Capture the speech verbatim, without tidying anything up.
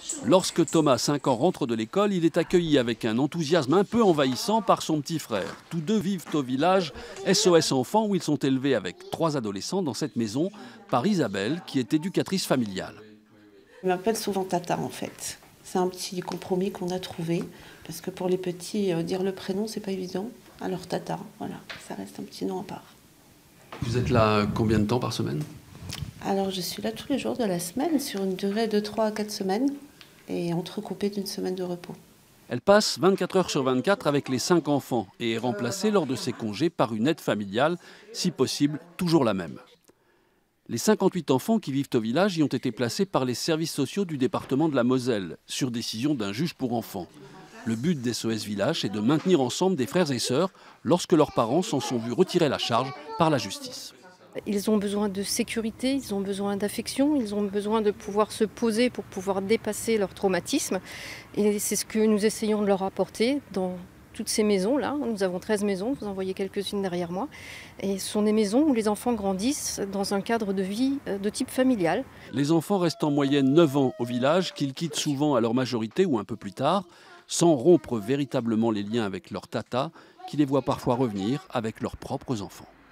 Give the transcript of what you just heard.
Lorsque Thomas, cinq ans, rentre de l'école, il est accueilli avec un enthousiasme un peu envahissant par son petit frère. Tous deux vivent au village S O S Enfants où ils sont élevés avec trois adolescents dans cette maison par Isabelle qui est éducatrice familiale. Il m'appelle souvent Tata en fait. C'est un petit compromis qu'on a trouvé parce que pour les petits, euh, dire le prénom c'est pas évident. Alors Tata, voilà, ça reste un petit nom à part. Vous êtes là combien de temps par semaine? Alors je suis là tous les jours de la semaine sur une durée de trois à quatre semaines et entrecoupée d'une semaine de repos. Elle passe vingt-quatre heures sur vingt-quatre avec les cinq enfants et est remplacée lors de ses congés par une aide familiale, si possible toujours la même. Les cinquante-huit enfants qui vivent au village y ont été placés par les services sociaux du département de la Moselle, sur décision d'un juge pour enfants. Le but d'S O S Village est de maintenir ensemble des frères et sœurs lorsque leurs parents s'en sont vus retirer la charge par la justice. Ils ont besoin de sécurité, ils ont besoin d'affection, ils ont besoin de pouvoir se poser pour pouvoir dépasser leur traumatisme. Et c'est ce que nous essayons de leur apporter dans toutes ces maisons-là. Nous avons treize maisons, vous en voyez quelques-unes derrière moi. Et ce sont des maisons où les enfants grandissent dans un cadre de vie de type familial. Les enfants restent en moyenne neuf ans au village, qu'ils quittent souvent à leur majorité ou un peu plus tard, sans rompre véritablement les liens avec leur tata, qui les voit parfois revenir avec leurs propres enfants.